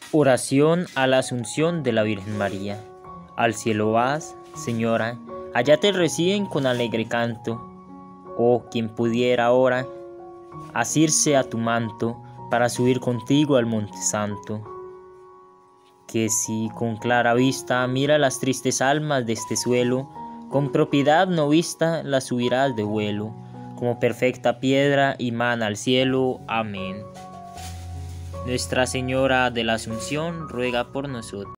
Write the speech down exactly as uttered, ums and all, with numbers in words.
Oración a la Asunción de la Virgen María. Al cielo vas, Señora, allá te reciben con alegre canto. Oh, quien pudiera ahora asirse a tu manto para subir contigo al monte santo. Que si con clara vista mira las tristes almas de este suelo, con propiedad no vista las subirás de vuelo, como perfecta piedra y mana al cielo. Amén. Nuestra Señora de la Asunción ruega por nosotros.